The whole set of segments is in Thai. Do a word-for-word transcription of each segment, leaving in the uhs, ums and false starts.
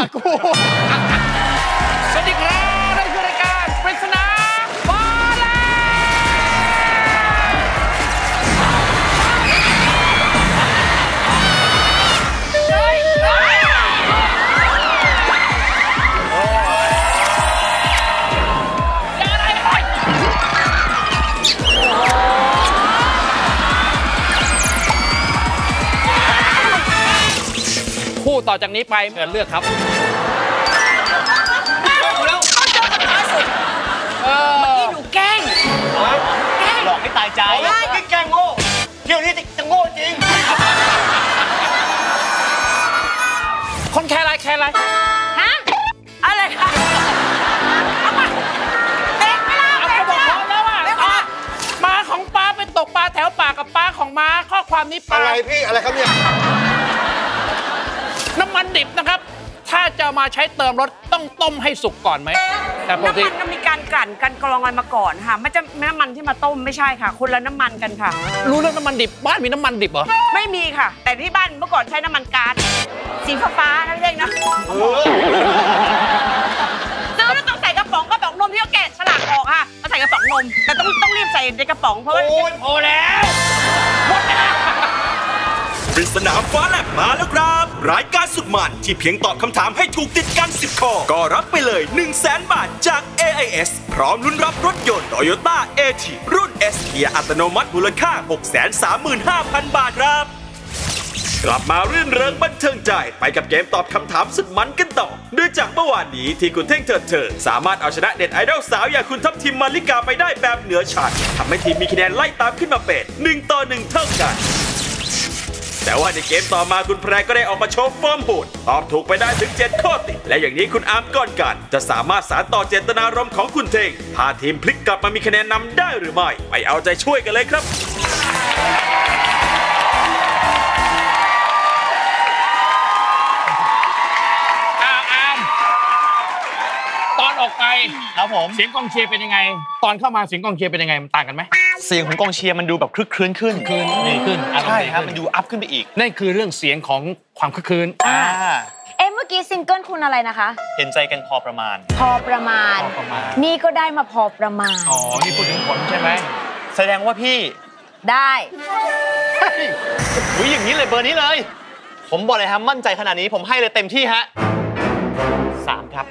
กูสวัสดีครับนี่คือรายการปริศนาฟ้าแลบคู่ต่อจากนี้ไปเลือกครับเมื่อกี้หนูแกล้งหลอกให้ตายใจพี่แกล้งโง่เที่ยวนี้จะโง่จริงคนแค่ไรแค่ไรฮะอะไรคะเด็กไม่ล่ะเด็กไม่ล่ะแล้วอ่ะม้าของป้าไปตกปลาแถวป่ากับป้าของม้าข้อความนี้ป้าอะไรพี่อะไรครับเนี่ยน้ำมันดิบนะครับถ้าจะมาใช้เติมรถต้องต้มให้สุกก่อนไหมน้ำมันต้องมีการกลั่นกันกรองอะไรมาก่อนค่ะไม่จะน้ำมันที่มาต้มไม่ใช่ค่ะคนละน้ำมันกันค่ะรู้เรื่องน้ำมันดิบบ้านมีน้ำมันดิบเหรอไม่มีค่ะแต่ที่บ้านเมื่อก่อนใช้น้ำมันก๊าซสีฟ้าๆนั่นเองนะซื้อแล้วต้องใส่กระป๋องกระป๋องนมที่เขาแกะฉลากออกค่ะมาใส่กระป๋องนมแต่ต้องต้องรีบใส่ในกระป๋องเพราะว่าโอ้ยพอแล้วหมดแล้วปริศนาฟ้าแลบมาแล้วครับรายการสุดมันที่เพียงตอบคำถามให้ถูกติดกันสิบข้อก็รับไปเลย หนึ่งแสน บาทจาก เอ ไอ เอส พร้อมลุ้นรับรถยนต์ Toyota เอ ที รุ่น S เกียร์อัตโนมัติมูลค่า หกแสนสามหมื่นห้าพัน บาทครับกลับมารื่นเริงบันเทิงใจไปกับเกมตอบคำถามสุดมันกันต่อโดยจากเมื่อวานนี้ที่คุณเท่งเถิดเถิดสามารถเอาชนะเด็ดไอดอลสาวอย่างคุณทัพทิมมาริกาไปได้แบบเหนือชั้นทำให้ทีมมีคะแนนไล่ตามขึ้นมาเป็นหนึ่งต่อหนึ่งเท่ากันแต่ว่าในเกมต่อมาคุณแพรก็ได้ออกมาโชว์ฟอร์มโหดตอบถูกไปได้ถึงเจ็ดข้อติดและอย่างนี้คุณอาร์มก้อนกันจะสามารถสานต่อเจตนารมณ์ของคุณเท่งพาทีมพลิกกลับมามีคะแนนนำได้หรือไม่ไปเอาใจช่วยกันเลยครับตอนออกไปครับผมเสียงกองเชียร์เป็นยังไงตอนเข้ามาเสียงกองเชียร์เป็นยังไงมันต่างกันไหมเสียงของกองเชียร์มันดูแบบคลึกคลื้นขึ้นคืนดีขึ้นใช่ครับมันดูอัพขึ้นไปอีกนั่นคือเรื่องเสียงของความคลึกคลื้นอ่าเอ๊ะเมื่อกี้ซิงเกิลคุณอะไรนะคะเห็นใจกันพอประมาณพอประมาณนี่ก็ได้มาพอประมาณอ๋อนี่พูดถึงผลใช่ไหมแสดงว่าพี่ได้อุ้ยอย่างนี้เลยเบอร์นี้เลยผมบอกเลยครับมั่นใจขนาดนี้ผมให้เลยเต็มที่ฮะสามครับ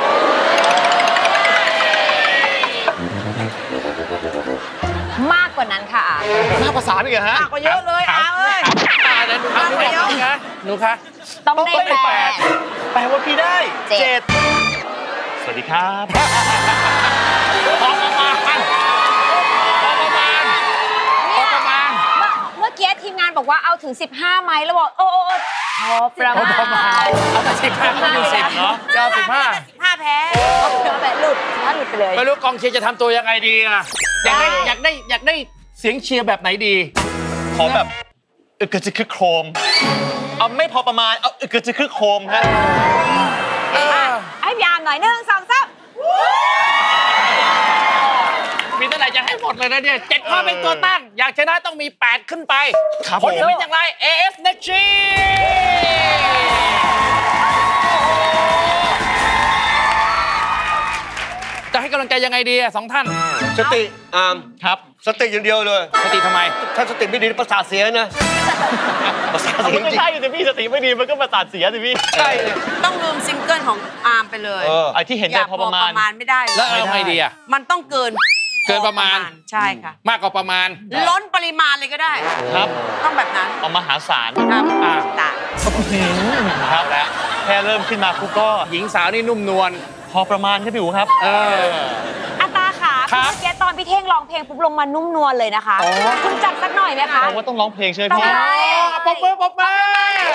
มากกว่านั้นค่ะมากกว่าสามอีกเหรอฮะมากกว่าเยอะเลยอาเอ้ยหนูคะหนูคะหนูคะต้องได้แปดแปลว่าพี่ได้เจ็ดสวัสดีครับพอประมาณพอประมาณพอประมาณเมื่อกี้ทีมงานบอกว่าเอาถึงสิบห้าไหมแล้วบอกโอ้พอประมาณเอาแต่สิบห้าก็มีสิบเนาะจะเอาสิบห้าสิบห้าแพ้แพ้หลุดถ้าหลุดไปเลยไม่รู้กองเชียร์จะทำตัวยังไงดีอ่ะอยากได้อยากได้อยากได้เสียงเชียร์แบบไหนดีขอแบบอึกกระจึกคึกโครมเอาไม่พอประมาณเอาอึกกระจึกคึกโครมฮะให้พยายามหน่อยหนึ่งสองสามมีเท่าไหร่จะให้หมดเลยนะเนี่ยเจ็ดข้อเป็นตัวตั้งอยากชนะต้องมีแปดขึ้นไปผลจะเป็นอย่างไร เอ เอฟ Energy จะให้กำลังใจยังไงดีสองท่านสติอาร์มครับสติอย่างเดียวเลยสติทำไมถ้าสติไม่ดีประสาทเสียนะประสาทเสียไม่ใช่สิพี่สติไม่ดีมันก็ประสาทเสียสิพี่ใช่ต้องลืมซิงเกิลของอาร์มไปเลยไอ้ที่เห็นได้พอประมาณไม่ได้แล้วเอาไงดีอ่ะมันต้องเกินเกินประมาณใช่ค่ะมากกว่าประมาณล้นปริมาณเลยก็ได้ครับต้องแบบนั้นเอามหาศาลครับอ่าครับแล้วแค่เริ่มขึ้นมาคุกก็หญิงสาวนี่นุ่มนวลพอประมาณครับพี่อู๋ครับเอออาตาขาเมื่อกี้ตอนพี่เท่งร้องเพลงปุ๊บลงมานุ่มนวลเลยนะคะคุณจัดสักหน่อยไหมคะว่าต้องร้องเพลงใช่ไหมพี่ป๊อปเปอร์ป๊อปเปอร์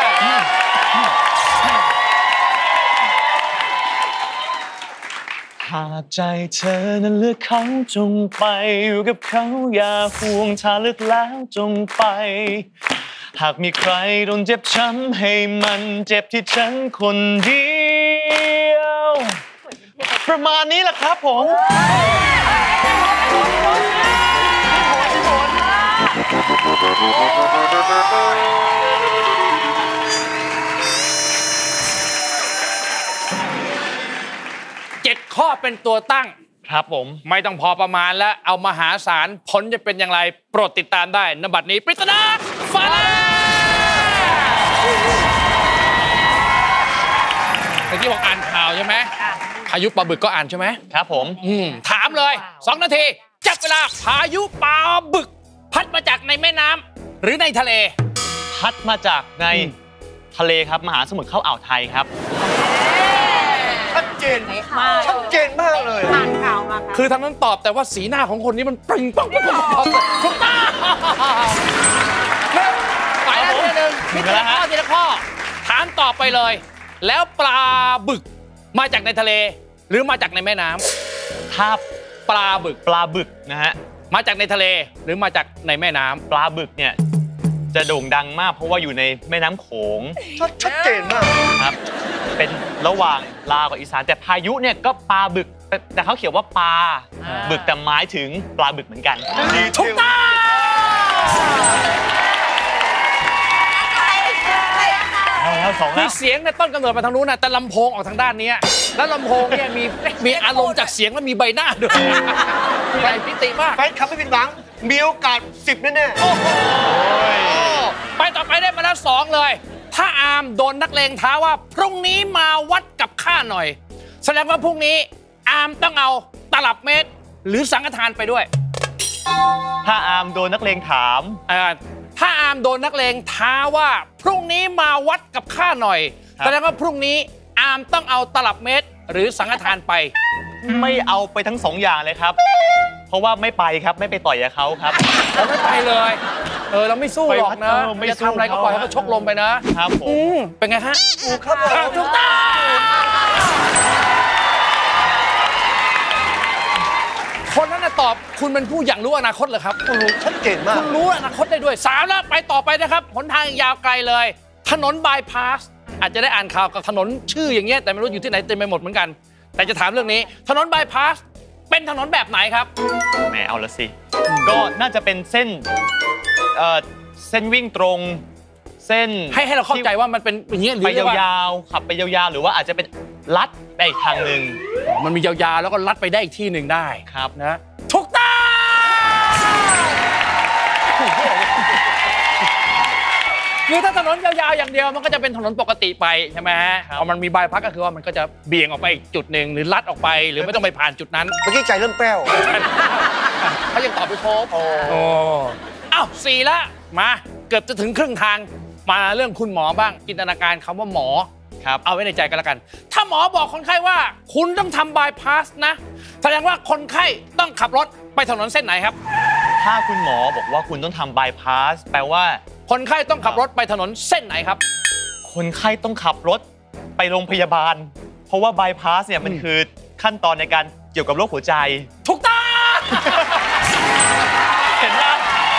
หากใจเธอนั้นเลือกเขาจงไปอยู่กับเขาอย่าห่วงถ้าเลือกแล้วจงไปหากมีใครโดนเจ็บช้ำให้มันเจ็บที่ฉันคนเดียวประมาณนี้แหละครับผมเป็นตัวตั้งครับผมไม่ต้องพอประมาณแล้วเอามหาศาลผลจะเป็นอย่างไรโปรดติดตามได้ณบัดนี้ปริศนาฟ้าแลบเมื่อกี้บอกอ่านข่าวใช่ไหมพายุปลาบึกก็อ่านใช่ไหมครับผมถามเลยสองนาทีจับเวลาพายุปลาบึกพัดมาจากในแม่น้ำหรือในทะเลพัดมาจากในทะเลครับมหาสมุทรเข้าอ่าวไทยครับชัดเจนมากชัดเจนมากเลยอ่านข่าวมาคือทางนั้นตอบแต่ว่าสีหน้าของคนนี้มันปริงปังปังปังปังถูกต้องไปแล้วทีหนึ่งทีละข้อทีละข้อถามตอบไปเลยแล้วปลาบึกมาจากในทะเลหรือมาจากในแม่น้ำถ้าปลาบึกปลาบึกนะฮะมาจากในทะเลหรือมาจากในแม่น้ำปลาบึกเนี่ยจะโด่งดังมากเพราะว่าอยู่ในแม่น้ำโขงชัดเจนมากครับเป็นระหว่างลาวกับอีสานแต่พายุเนี่ยก็ปลาบึกแต่เขาเขียนว่าปลาบึกแต่หมายถึงปลาบึกเหมือนกันถูกต้องมีเสียงในต้นกำเนิดมาทางนู้นนะแต่ลำโพงออกทางด้านนี้แล้วลำโพงเนี่ยมีมีอารมณ์จากเสียงและมีใบหน้าด้วยใหญ่พิติมากแฟนคลับไม่ผิดหวังมีโอกาสสิบแน่ๆโอ้โหไปต่อไปได้มาแล้วสองเลยถ้าอาร์มโดนนักเลงท้าว่าพรุ่งนี้มาวัดกับข้าหน่อยแสดงว่าพรุ่งนี้อาร์มต้องเอาตลับเมตรหรือสังฆทานไปด้วยถ้าอาร์มโดนนักเลงถามถ้าอาร์มโดนนักเลงท้าว่าพรุ่งนี้มาวัดกับข้าหน่อยแสดงว่าพรุ่งนี้อาร์มต้องเอาตลับเมตรหรือสังฆทานไปไม่เอาไปทั้งสองอย่างเลยครับเพราะว่าไม่ไปครับไม่ไปต่อยกับเขาครับเราไม่ไปเลยเออเราไม่สู้หรอกนะไม่จะทำอะไรก็ปล่อยให้เขาชกลมไปนะครับผมเป็นไงฮะถูกครับถูกต้องคนนั้นตอบคุณเป็นผู้อย่างรู้อนาคตเหรอครับคุณรู้ชัดเจนมากคุณรู้อนาคตได้ด้วยสามแล้วไปต่อไปนะครับหนทางยาวไกลเลยถนนบายพาสอาจจะได้อ่านข่าวกับถนนชื่ออย่างเงี้ยแต่ไม่รู้อยู่ที่ไหนเต็มไปหมดเหมือนกันแต่จะถามเรื่องนี้ถนนบายพาสเป็นถนนแบบไหนครับแหมเอาละสิก็น่าจะเป็นเส้นเอ่อเส้นวิ่งตรงเส้นให้ให้เราเข้าใจว่ามันเป็นอย่างเงี้ยไปยาวๆขับไปยาวๆหรือว่าอาจจะเป็นลัดไปอีกทางหนึ่งมันมียาวๆแล้วก็ลัดไปได้อีกที่หนึ่งได้ครับนะถูกต้องคือถ้าถนนยาวๆอย่างเดียวมันก็จะเป็นถนนปกติไปใช่ไหมฮะพอมันมีบายพาสก็คือว่ามันก็จะเบี่ยงออกไปอีกจุดหนึ่งหรือลัดออกไปหรือไม่ต้องไปผ่านจุดนั้นเมื่อกี้ใจเริ่มแป้วเขายังตอบไม่ครบโอ้อ้าวสี่ละมาเกือบจะถึงครึ่งทางมาเรื่องคุณหมอบ้างจินตนาการคำว่าหมอครับเอาไว้ในใจกันแล้วกันถ้าหมอบอกคนไข้ว่าคุณต้องทำบายพาสนะแสดงว่าคนไข้ต้องขับรถไปถนนเส้นไหนครับถ้าคุณหมอบอกว่าคุณต้องทำบายพาสแปลว่าคนไข้ต้องขับรถไปถนนเส้นไหนครับคนไข้ต้องขับรถไปโรงพยาบาลเพราะว่าบายพาสเนี่ยมันคือขั้นตอนในการเกี่ยวกับโรคหัวใจถูกต้องเห็นไหม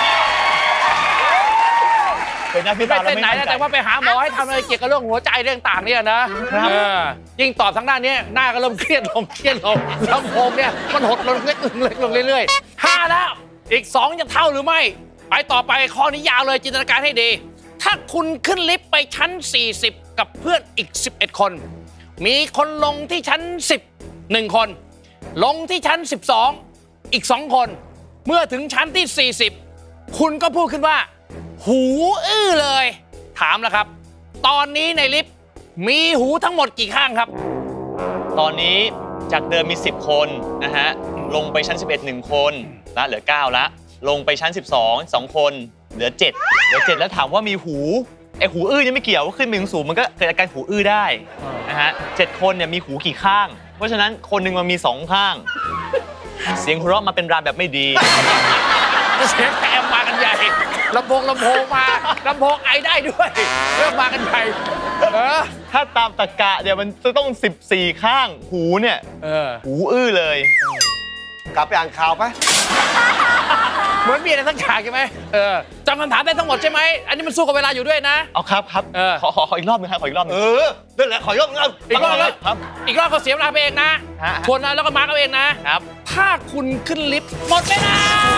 เป็นนะพี่ไปเส้นไหนนะแต่ว่าไปหาหมอให้ทำอะไรเกี่ยวกับเรื่องหัวใจเรื่องต่างเนี่ยนะยิ่งตอบทางด้านนี้หน้าก็เริ่มเครียดลงเครียดลงลำโพงเนี่ยมันหดลงเล็กลงเล็กลงเรื่อยๆห้าแล้วอีกสองจะเท่าหรือไม่ไปต่อไปข้อนี้ยาวเลยจินตนาการให้ดีถ้าคุณขึ้นลิฟต์ไปชั้นสี่สิบกับเพื่อนอีกสิบเอ็ดคนมีคนลงที่ชั้นสิบ หนึ่งคนลงที่ชั้นสิบสองอีกสองคนเมื่อถึงชั้นที่สี่สิบคุณก็พูดขึ้นว่าหูอื้อเลยถามแล้วครับตอนนี้ในลิฟต์มีหูทั้งหมดกี่ข้างครับตอนนี้จากเดิมมีสิบคนนะฮะลงไปชั้นสิบเอ็ด หนึ่งคนแล้วเหลือเก้าแล้วลงไปชั้นสิบสอง สองคนเหลือเจ็ดเหลือเจ็ดแล้วถามว่ามีหูไอหูอื้อนี่ไม่เกี่ยวขึ้นไปสูงมันก็เกิดอาการหูอื้อได้นะฮะเจ็ดคนเนี่ยมีหูกี่ข้างเพราะฉะนั้นคนหนึ่งมันมีสองข้างเสียงหัวเราะมาเป็นรามแบบไม่ดีเสียงแอมมากันใหญ่ลำโพงลำโพงมาลำโพงไอได้ด้วยเริ่มมากันใหญ่ถ้าตามตรรกะเนี่ยมันจะต้องสิบสี่ข้างหูเนี่ยหูอื้อเลยกลับไปอ่านข่าวไปเหมือนมีอะไรทั้งฉากใช่ไหมเออจำคำถามได้ทั้งหมดใช่ไหมอันนี้มันสู้กับเวลาอยู่ด้วยนะเอาครับครับขอขอขออีกรอบนึงครับขออีกรอบนึงเออนั่นแหละขออีกรอบนึงอีกรอบเลยครับอีกรอบก็เสียเวลาไปเองนะทวนนะแล้วก็มาร์กเอาเองนะครับถ้าคุณขึ้นลิฟต์หมดเวลา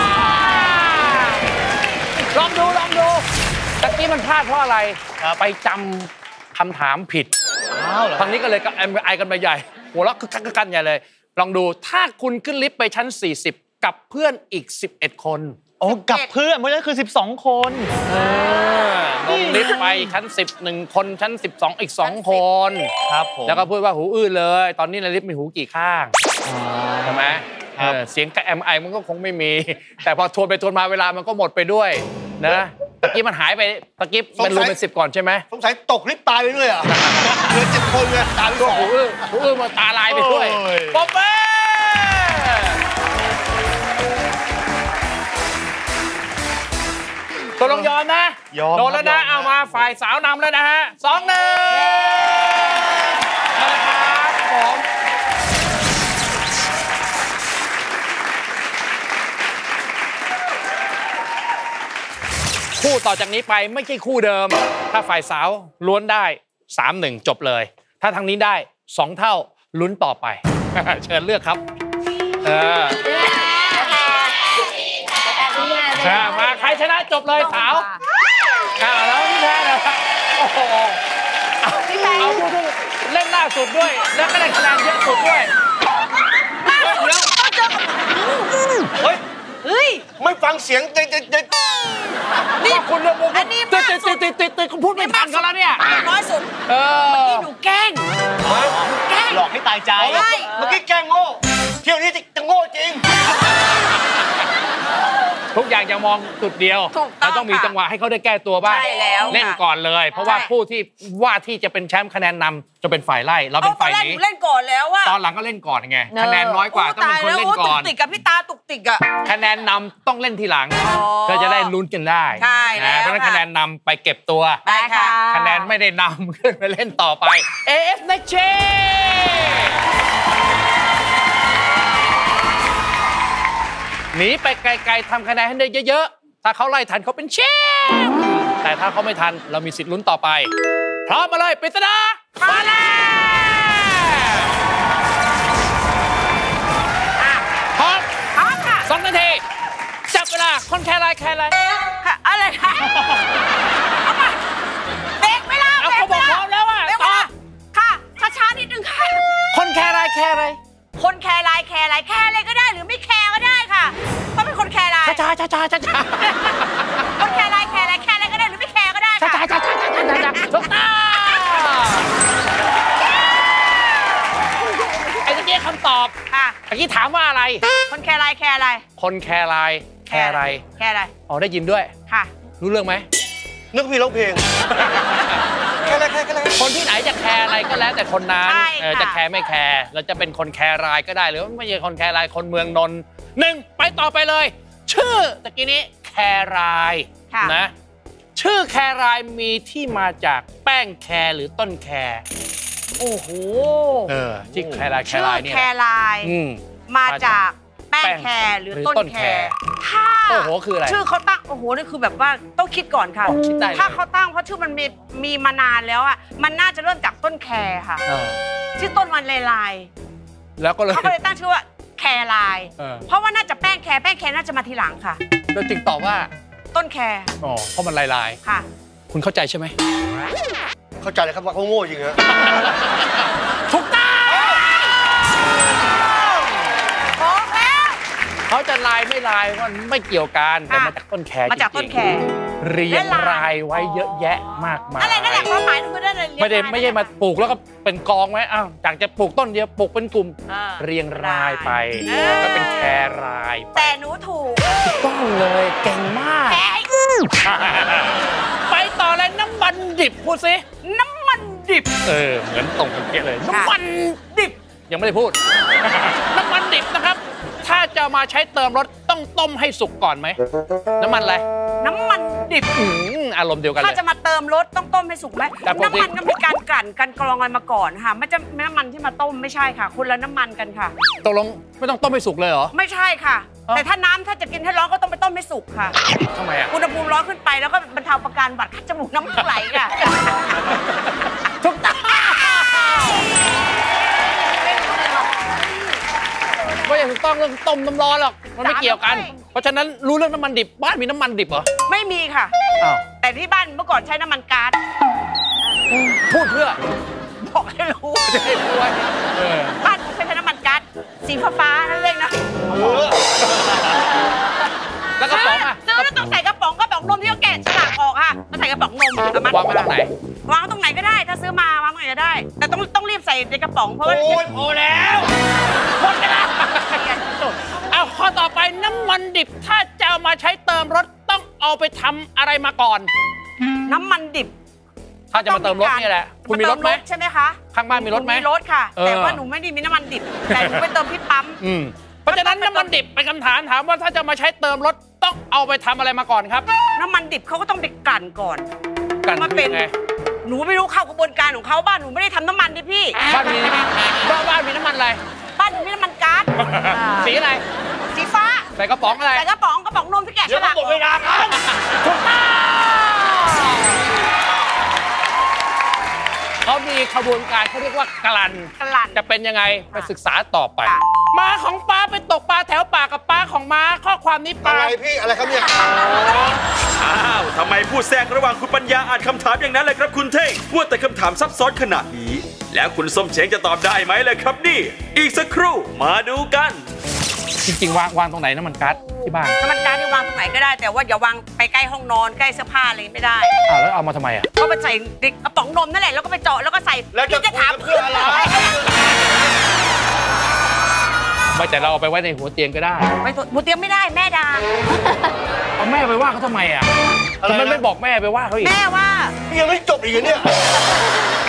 ลองดูลองดูตะกี้มันพลาดเพราะอะไรไปจำคำถามผิดทางนี้ก็เลยก็ไอกันไปใหญ่หัวเราะคึกคักกันใหญ่เลยลองดูถ้าคุณขึ้นลิฟต์ไปชั้นสี่สิบกับเพื่อนอีกสิบเอ็ดคนโอ้กับเพื่อนเพราะฉะนั้นคือสิบสองคนลงลิฟต์ไปชั้นสิบหนึ่งคนชั้นสิบสองอีกสองคนครับผมแล้วก็พูดว่าหูอื้อเลยตอนนี้ในลิฟต์มีหูกี่ข้างใช่ไหมเสียงกระแอมไอมันก็คงไม่มีแต่พอทวนไปทวนมาเวลามันก็หมดไปด้วยนะตะกี้มันหายไปตะกี้เป็นรวมเป็นสิบก่อนใช่ไหมสงสัยตกลิฟต์ตายไปด้วยอ่ะเหลือเจ็ดคนเลยตายไปสองหูอื้อหูอื้อมาตาลายไปด้วยป๊อปเป้ตัวลงยอมนะโดนแล้วนะเอามาฝ่ายสาวนำแล้วนะฮะสองหนึ่งนะครับผมคู่ต่อจากนี้ไปไม่ใช่คู่เดิมถ้าฝ่ายสาวล้วนได้ สามหนึ่ง จบเลยถ้าทางนี้ได้สองเท่าลุ้นต่อไป เชิญเลือกครับเออมาใครชนะจบเลยสาวอ่าแล้วพี่แพ้นะครับโอ้โหเอาเอาดูๆเล่นล่าสุดด้วยแล้วก็ได้คะแนนเยอะสุดด้วยเดี๋ยวเฮ้ยเฮ้ยไม่ฟังเสียงเด็ดๆนี่คุณเรื่องมุกอันนี้ติดติดติดติดติดคุณพูดไม่ทันกันแล้วเนี่ยน้อยสุดเออเมื่อกี้หนูแกล้งแกล้งหลอกให้ตายใจเมื่อกี้แกล้งโง่เที่ยวนี้จะโง่จริงทุกอย่างจะมองจุดเดียวเราต้องมีจังหวะให้เขาได้แก้ตัวบ้างเล่นก่อนเลยเพราะว่าผู้ที่ว่าที่จะเป็นแชมป์คะแนนนำจะเป็นฝ่ายไล่เราเป็นฝ่ายนี้เล่นก่อนแล้วว่าตอนหลังก็เล่นก่อนไงคะแนนน้อยกว่าต้องเป็นคนเล่นก่อนตุกติกกับพี่ตาตุกติกอะคะแนนนำต้องเล่นทีหลังเพื่อจะได้ลุ้นกันได้เพราะฉะนั้นคะแนนนำไปเก็บตัวคะแนนไม่ได้นำขึ้นไปเล่นต่อไป เอ เอฟ Next Changeหนีไปไกลๆทำคะแนนให้ได้เยอะๆถ้าเขาไล่ทันเขาเป็นแชมป์แต่ถ้าเขาไม่ทันเรามีสิทธิ์ลุ้นต่อไปพร้อมมาเลยปริศนาฟ้าแลบพร้อมพร้อมค่ะสองนาทีจับเวลาคนแคร์ไรแคร์ไรอะไรคะเอามาเบรกเวลาเอาเขาบอกพร้อมแล้วอ่ะตอบค่ะช้าๆนิดนึงค่ะคนแคร์ไรแคร์ไรคนแคร์ไลน์แคร์ไลน์แคร์อะไรก็ได้หรือไม่แคร์ก็ได้ค่ะต้องเป็นคนแคร์ไลน์ช้าช้าช้าช้าช้าคนแคร์ไลน์แคร์ไลน์แคร์อะไรก็ได้หรือไม่แคร์ก็ได้ค่ะช้าช้าช้าช้าช้าช้าถูกต้องไอ้ตะกี้คำตอบค่ะตะกี้ถามว่าอะไรคนแคร์ไลน์แคร์อะไรคนแคร์ไลน์แคร์อะไรแคร์อะไรอ๋อได้ยินด้วยค่ะรู้เรื่องไหมนึกพี่ร้องเพลงแคร์อะไรแคร์อะไรคนที่ไหนจะแคร์อะไรก็แล้วแต่คนนั้นจะแคร์ไม่แคร์เราจะเป็นคนแคร์รายก็ได้หรือไม่ใช่คนแคร์รายคนเมืองนนท์หนึ่งไปต่อไปเลยชื่อตะกี้นี้แคร์รายนะชื่อแคร์รายมีที่มาจากแป้งแคร์หรือต้นแคร์โอ้โหเออที่แคร์รายแคร์รายเนี่ยแคร์รายมาจากแป้งแคร์หรือต้นแคร์ถ้าโอ้โหคืออะไรชื่อเขาตั้งโอ้โหนี่คือแบบว่าต้องคิดก่อนค่ะถ้าเขาตั้งเพราะชื่อมันมีมีมานานแล้วอ่ะมันน่าจะเริ่มจากต้นแคร์ค่ะชื่อต้นมันลายแล้วก็เลยเขาก็เลยตั้งชื่อว่าแคร์ลายเพราะว่าน่าจะแป้งแคร์แป้งแคร์น่าจะมาทีหลังค่ะโดยจึงตอบว่าต้นแคร์อ๋อเพราะมันลายลายค่ะคุณเข้าใจใช่ไหมเข้าใจเลยครับว่าเขาโง่จริงฮะถูกต้องเขาจะลายไม่ลายมันไม่เกี่ยวกันแต่มาจากต้นแคร์มาจากต้นแคร์เรียงรายไว้เยอะแยะมากมายอะไรนั่นแหละความหมายคือได้เลยไม่ได้ไม่ใช่มาปลูกแล้วก็เป็นกองไว้อ้าวจากจะปลูกต้นเดียวปลูกเป็นกลุ่มเรียงรายไปก็เป็นแคร์รายแต่หนูถูกต้องเลยเก่งมากไปต่อเลยน้ำมันดิบพูดสิน้ำมันดิบเออเหมือนตรงกันเป๊ะเลยน้ำมันดิบยังไม่ได้พูดน้ำมันดิบนะครับถ้าจะมาใช้เติมรถต้องต้มให้สุกก่อนไหมน้ำมันอะไรน้ำมันดิบอารมณ์เดียวกันเลยถ้าจะมาเติมรถต้องต้มให้สุกไหมน้ำมันก็มีการกลั่นการกรองอะไรมาก่อนค่ะไม่จะน้ำมันที่มาต้มไม่ใช่ค่ะคนละน้ำมันกันค่ะตกลงไม่ต้องต้มให้สุกเลยเหรอไม่ใช่ค่ะแต่ถ้าน้ำถ้าจะกินให้ร้อนก็ต้องไปต้มให้สุกค่ะทำไมอ่ะอุณหภูมิร้อนขึ้นไปแล้วก็บรรเทาอาการหวัดคัดจมูกน้ำมูกไหลค่ะถูกต้องไม่อย่างถูกต้องเรื่องต้มน้ำร้อนหรอกมันไม่เกี่ยวกันเพราะฉะนั้นรู้เรื่องน้ำมันดิบบ้านมีน้ำมันดิบเหรอไม่มีค่ะแต่ที่บ้านเมื่อก่อนใช้น้ำมันก๊าซพูดเพื่อบอกให้รู้จะให้รู้ว่าบ้านใช้น้ำมันก๊าซสีฟ้าๆนั่นเองนะแล้วกระป๋องอ่ะซื้อแล้วต้องใส่กระป๋องกระป๋องนมที่เขาแกะฉลากออกค่ะต้องใส่กระป๋องนมแล้วมัดวางไว้ตรงไหนวางตรงไหนก็ได้ถ้าซื้อมาวางตรงไหนก็ได้ แต่ต้องต้องรีบใส่ในกระป๋องเพราะว่าโอ้ยพอแล้วหมดเวลาเอาข้อต่อไปน้ำมันดิบถ้าจะเอามาใช้เติมรถต้องเอาไปทำอะไรมาก่อนน้ำมันดิบถ้าจะมาเติมรถนี่แหละคุณมีรถไหมใช่ไหมคะข้างบ้านมีรถไหมมีรถค่ะเออแต่ว่าหนูไม่ได้มีน้ำมันดิบแต่หนูไปเติมที่ปั๊มอืมเพราะฉะนั้นน้ำมันดิบเป็นคำถามถามว่าถ้าจะมาใช้เติมรถต้องเอาไปทำอะไรมาก่อนครับน้ำมันดิบเขาก็ต้องไปกลั่นก่อนกันมาคือเป็นยังไงหนูไม่รู้เข้ากระบวนการของเขาบ้านหนูไม่ได้ทำน้ำมันดิพี่บ้านมีบ้านบ้านมีน้ำมันอะไรบ้านหนูมีน้ำมันก๊าซสีอะไรสีฟ้าใส่กระป๋องอะไรแต่กระป๋องกระป๋องนมที่แกะเดี๋ฉยวก็ลากหมดเวลาครับถูกต้องเขามีขบวนการเขาเรียกว่ากลั่นกลั่นจะเป็นยังไงไปศึกษาต่อไปค่ะม้าของป้าไปตกปลาแถวป่ากับป้าของม้าข้อความนี้ปอะลาไรพี่อะไรครับเนี่ยอ้าวทำไมพูดแทรกระหว่างคุณปัญญาอ่านคำถามอย่างนั้นเลยครับคุณเท่งพูดแต่คำถามซับซ้อนขนาดนี้ แล้วคุณส้มเช้งจะตอบได้ไหมเลยครับนี่ อีกสักครู่มาดูกันจริงๆวางวางตรงไหนน้ำมันก๊าซที่บ้านน้ำมันก๊าซที่วางตรงไหนก็ได้ แต่ว่าอย่าวางไปใกล้ห้องนอนใกล้เสื้อผ้าอะไรไม่ได้อ้าวแล้วเอามาทำไมอ่ะก็ไปใส่ในกระป๋องนมนั่นแหละแล้วก็ไปเจาะแล้วก็ใส่แล้วจะพี่จะถามคุยกับเพื่อนอะไรไม่แต่เราเอาไปไว้ในหัวเตียงก็ได้ไปหมูเตรียมไม่ได้แม่ด่าเอาแม่ไปว่าเขาทำไมอ่ะอะไรนะทำไมไม่บอกแม่ไปว่าเขาอีกแม่ว่านี่ยังไม่จบอีกเหรอเนี่ย